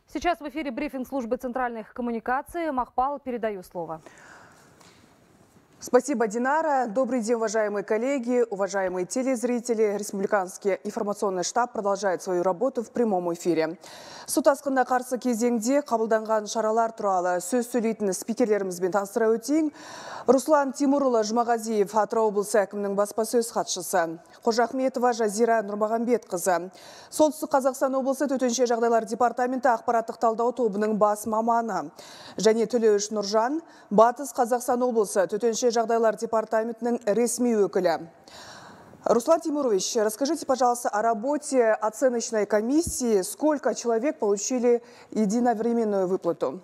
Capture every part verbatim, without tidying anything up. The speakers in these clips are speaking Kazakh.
Сейчас в эфире брифинг службы центральных коммуникаций. Махпал, передаю слово. Спасибо, Динара. Добрый день, уважаемые коллеги, уважаемые телезрители. Республиканский информационный штаб продолжает свою работу в прямом эфире. Су тасқынына қарсы кезеңде қабылданған шаралар туралы сөз сөйлейтін спикерлерімізбен таныстыра өтейін. Руслан Тимурұлы Жұмағазиев, Атырау облысы әкімінің баспасөз хатшысы. Қожахметова Жазира Нұрмағамбетқызы. Солтүстік Қазақстан облысы төтенше жағдайлар департаменті ақпараттық талдау тобының бас маманы. Және Төлеуіш Нұржан, Батыс Қазақстан облысы төтенше жағдайлар департаментінің ресми өкілі. Руслан Тимурович, расскажите, пожалуйста, о работе оценочной комиссии. Сколько человек получили единовременную выплату?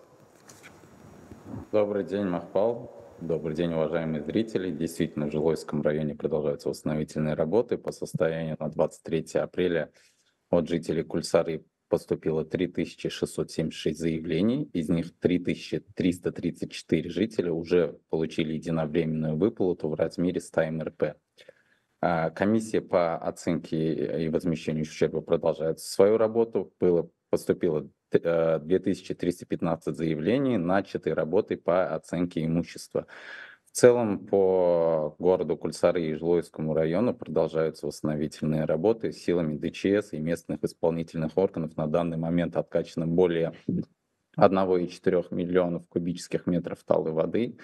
Добрый день, Махпал. Добрый день, уважаемые зрители. Действительно, в Жилойском районе продолжаются восстановительные работы. По состоянию на двадцать третье апреля от жителей Кульсары поступило три тысячи шестьсот семьдесят шесть заявлений. Из них три тысячи триста тридцать четыре жителя уже получили единовременную выплату в размере ста эм эр пэ. Комиссия по оценке и возмещению ущерба продолжает свою работу. Было, поступило две тысячи триста пятнадцать заявлений, начатой работой по оценке имущества. В целом по городу Кульсары и Жилойскому району продолжаются восстановительные работы силами дэ че эс и местных исполнительных органов. На данный момент откачано более одного и четырёх миллионов кубических метров талой воды.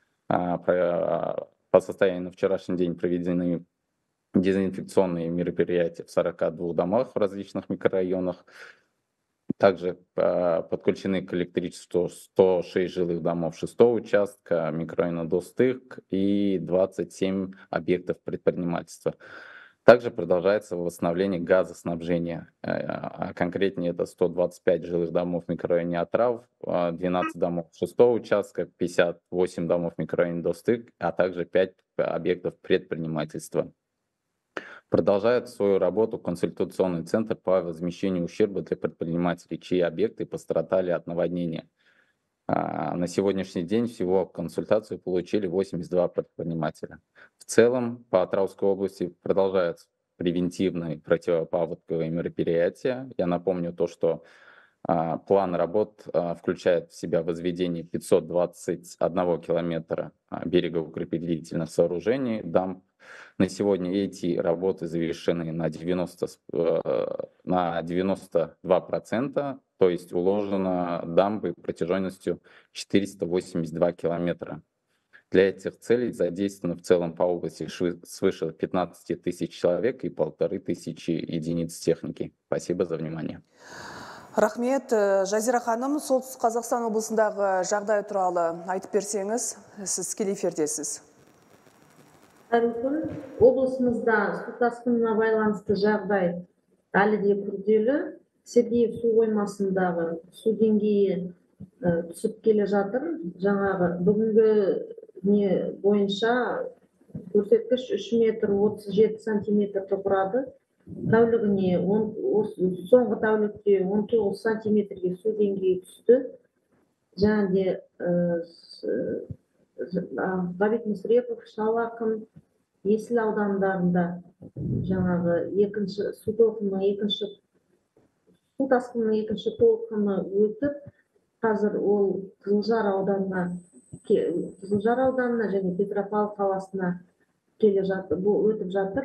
По состоянию на вчерашний день проведены дезинфекционные мероприятия в сорока двух домах в различных микрорайонах. Также подключены к электричеству сто шесть жилых домов шестого участка, микрорайона Достык и двадцать семь объектов предпринимательства. Также продолжается восстановление газоснабжения. А конкретнее это сто двадцать пять жилых домов в микрорайоне Атрав, двенадцать домов шестого участка, пятьдесят восемь домов в микрорайоне Достык, а также пять объектов предпринимательства. Продолжает свою работу консультационный центр по возмещению ущерба для предпринимателей, чьи объекты пострадали от наводнения. На сегодняшний день всего консультацию получили восемьдесят два предпринимателя. В целом по Атырауской области продолжаются превентивные противопаводковые мероприятия. Я напомню то, что план работ включает в себя возведение пятисот двадцати одного километра берегоукрепительных сооружений, дамб. На сегодня эти работы завершены на девяносто, на девяносто два процента, то есть уложено дамбы протяженностью четыреста восемьдесят два километра. Для этих целей задействовано в целом по области свыше пятнадцати тысяч человек и полторы тысячи единиц техники. Спасибо за внимание. Рахмет. Жазира ханым, Солтүстік Қазақстан облысындағы жағдай туралы айтып берсеңіз, сіз тікелей эфирдесіз. Облысымызда су тасқынына байланысты жағдай әлі де күрделі. Сергеев су қоймасындағы су деңгейі түсіп келе жатыр. Жаңағы бүгінгі не бойынша көрсеткіш үш метр отыз жеті сантиметрді құрады. Тәулігіне соңғы тәулікте он тоғыз сантиметрге су деңгейі түсті. Және де Ғабит Мүсірепов, Шалақын, Есіл аудандарында жаңағы екінші су толқынының екінші су тасқынының екінші толқыны өтіп, қазір ол Қызылжар ауданына Қызылжар ауданына және Петропавл қаласына келе жатыр, бұл өтіп жатыр.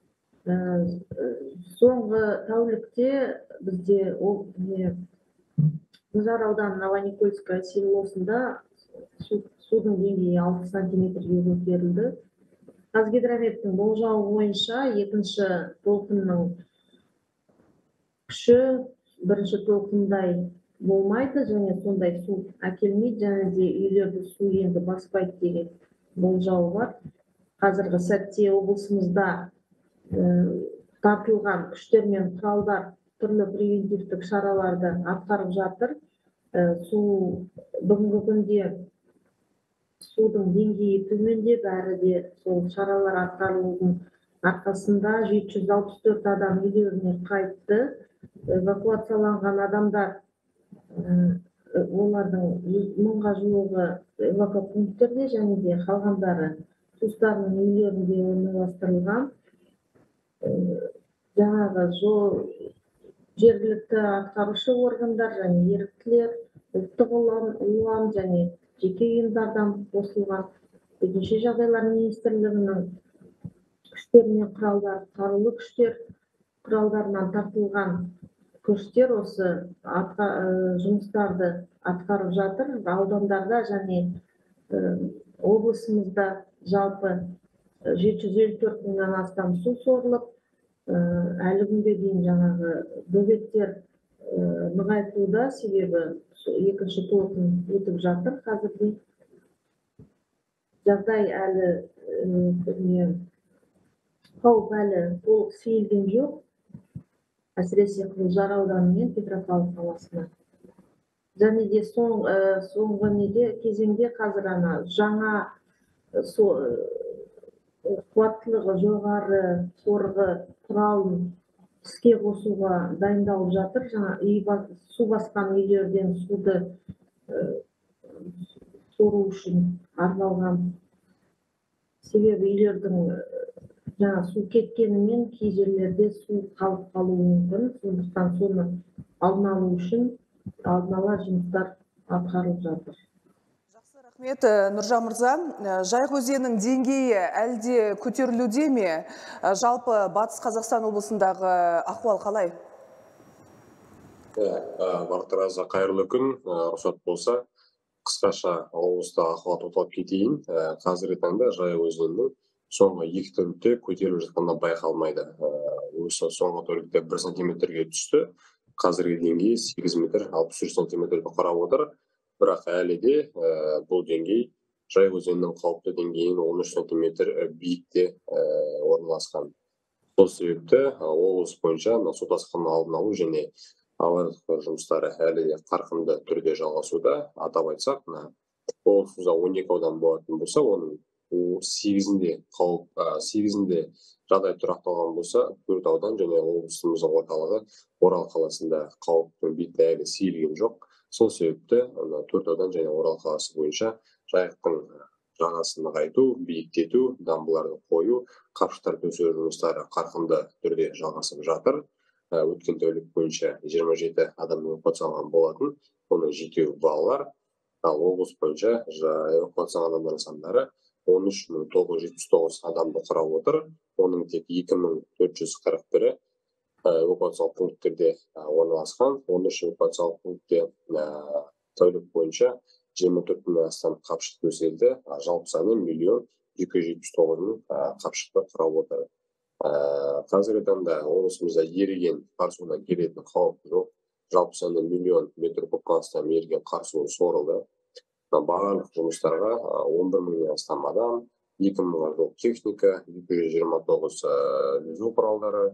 Соңғы тәулікте бізде ол Қызылжар ауданының Новоникольское селосында судың деңгейі алты сантиметрге көтерілді. Қазгидрометтің болжауы бойынша екінші толқынның күші бірінші толқындай болмайды және сондай су әкелмейді, және де үйлерді су енді баспайды деген болжауы бар. Қазіргі сәтте облысымызда тартылған күштер мен құралдар түрлі превентивтік шараларды атқарып жатыр. Су бүгінгі күнде судың деңгейі төменде, бәрі де сол шаралар атқарылудың арқасында жеті жүз алпыс төрт адам үйлеріне қайтты. Эвакуацияланған адамдар, олардың мыңға жуығы эвакопункттерде, және де қалғандары туыстарының үйлерінде орналастырылған. Жаңағы жергілікті атқарушы органдар және еріктілер, ұлттық ұлан, ұлан және жеке ұйымдардан қосылған төтенше жағдайлар министрлігінің күштеріне құралдар, қарулы күштер құралдарынан тартылған күштер осы атқа, ә, жұмыстарды атқарып жатыр. Аудандарда және ә, облысымызда жалпы жеті жүз елу төрт мыңнан астам су сорылып, әлі күнге дейін жаңағы бөгеттер нығайтуда, себебі екінші толқын өтіп жатыр. Қазірде жағдай әлі қауіп әлі толық сейілген жоқ, әсіресе Қызылжар ауданы мен Петропавл қаласына. Және де соңғы неде кезеңде қазір ана жаңа қуаттылығы жоғары сорғы құралын іске қосуға дайындалып жатыр. Жаңа су басқан үйлерден суды сору үшін арналған. Себебі үйлердің жаңа су кеткенімен кей жерлерде су қалып қалуы мүмкін. Сондықтан соны алдын алу үшін алдын ала жұмыстар атқарылып жатыр. Рахмет, Нұржан мырза. Жайық өзенінің деңгейі әлде көтерілуде ме? Жалпы Батыс Қазақстан облысындағы ахуал қалай? Бақтыраза қайырлы күн, рұқсат болса, қысқаша облыста ахуал тоқталып кетейін. Қазіргі таңда Жайық өзенінің соңғы екі тәулікте көтеріліп жатқанда байқалмайды. Осы соңғы тәулікте бір сантиметрге түсті. Қазіргі деңгейі сегіз метр алпыс үш сантиметрді құрап отыр. Бірақ әлі де бұл деңгей Жайық өзенінің қауіпті деңгейін он үш сантиметр биікте орналасқан. Сол себепті облыс бойынша су тасқынын алдын алу және авариялық жұмыстары әлі де қарқынды түрде жалғасуда. Атап айтсақ, облысымызда он екі аудан болатын болса, оның сегізінде қауіп, сегізінде жағдай тұрақталған болса, төрт аудан және облысымыздың орталығы Орал қаласында қауіптің беті әлі сейілген жоқ. Сол себепті төрт аудан және Орал қаласы бойынша Жайықтың жағасын нығайту, биіктету, дамбаларды қою, қапшықтар төсеу жұмыстары қарқынды түрде жалғасып жатыр. Өткен тәулік бойынша жиырма жеті адам эвакуацияланған болатын, оның жетеуі балалар. Ал облыс бойынша эвакуацияланған адамдардың сандары он үш мың тоғыз жүз жетпіс тоғыз адамды құрап отыр. Оның тек екі мың төрт жүз қырық бірі эвакуациялық пункттерде орналасқан. он үш эвакуациялық пунктте тәулік бойынша жиырма төрт мыңнан астам қапшық төселді. Жалпы саны миллион екі жүз жетпіс тоғыз мың қапшықты құрап отыр. Қазіргі таңда облысымызда еріген қар суынан келетін қауіп жоқ. Жалпы саны миллион метр кубқа астам еріген қар суы сорылды. Барлық жұмыстарға он бір мыңнан астам адам, екі мыңға жуық техника, екі жүз жиырма тоғыз жүзу құралдары,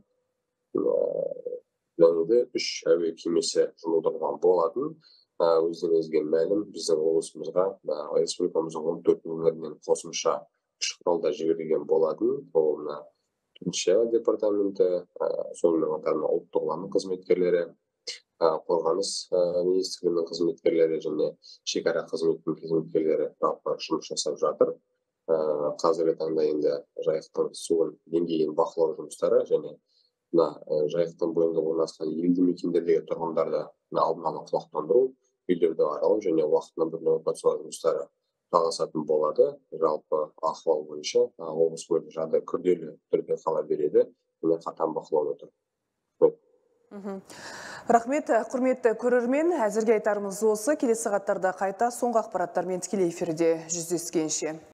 және де үш әуе кемесі жұмылдырылған болатын. Өздеріңізге мәлім, біздің облысымызға республикамыздың он төрт өңірінен қосымша күш құралдар жіберілген болатын. Ол Төтенше департаменті, сонымен қатар ұлттық ұланы қызметкерлері, қорғаныс министрлігінің қызметкерлері және шекара қызметінің қызметкерлері жұмыс жасап жатыр. Қазіргі таңда енді Жайықтың суын деңгейін бақылау жұмыстары және Жайықтың бойында орналасқан елді мекендердегі тұрғындарды алдын ала құлақтандыру, үйлерді аралау және уақытында бір эвакуациялау жұмыстары жалғасатын болады. Жалпы ахуал бойынша облыс бойынша жағдай күрделі түрде қала береді, және қатаң бақылауда тұр. Рахмет, құрметті көрермен, әзірге айтарымыз осы. Келесі сағаттарда қайта соңғы ақпараттармен тікелей эфирде жүздескенше.